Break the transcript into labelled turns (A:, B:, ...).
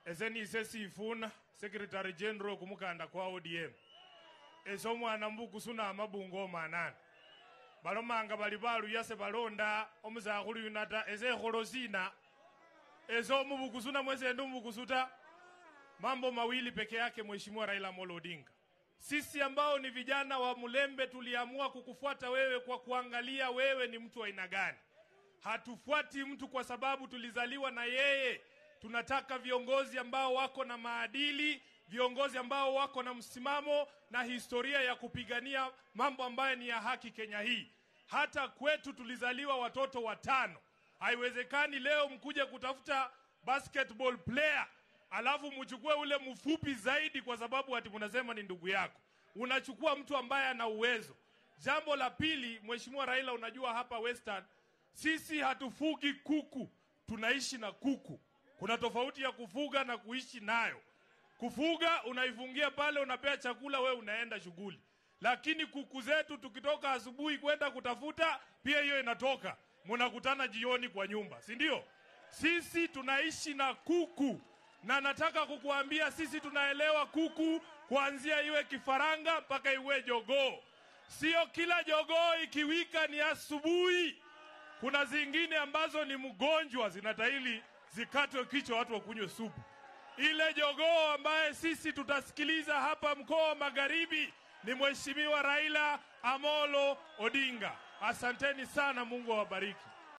A: Ezeni Sifuna, Secretary General kumukanda kwa ODM. Mwana mbuku suna amabungo manana. Balomanga balibalu yase balonda omuzakhulu yunata kholosina. Mbuku suna mweze mbuku suta. Mambo mawili peke yake Mheshimiwa Raila Odinga. Sisi ambao ni vijana wa Mulembe tuliamua kukufuata wewe kwa kuangalia wewe ni mtu wa aina gani. Hatufuati mtu kwa sababu tulizaliwa na yeye. Tunataka viongozi ambao wako na maadili, viongozi ambao wako na msimamo na historia ya kupigania mambo ambayo ni ya haki Kenya hii. Hata kwetu tulizaliwa watoto 5. Haiwezekani leo mkuje kutafuta basketball player alafu mchukue ule mfupi zaidi kwa sababu ati mnasema ni ndugu yako. Unachukua mtu ambaye ana uwezo. Jambo la pili, Mheshimiwa Raila, unajua hapa Western sisi hatufugi kuku, tunaishi na kuku. Kuna tofauti ya kufuga na kuishi nayo. Kufuga unaifungia pale, unapea chakula, we unaenda shughuli. Lakini kuku zetu tukitoka asubuhi kwenda kutafuta, pia hiyo inatoka. Mnakutana jioni kwa nyumba, si ndio? Sisi tunaishi na kuku. Na nataka kukuambia sisi tunaelewa kuku kuanzia iwe kifaranga mpaka iwe jogoo. Sio kila jogoo ikiwika ni asubuhi. Kuna zingine ambazo ni mgonjwa zinatahili zikatwe kichwa watu wakunywe supu. Ile jogoo ambaye sisi tutasikiliza hapa mkoa wa Magharibi ni Mheshimiwa Raila Amolo Odinga. Asanteni sana, Mungu awabariki.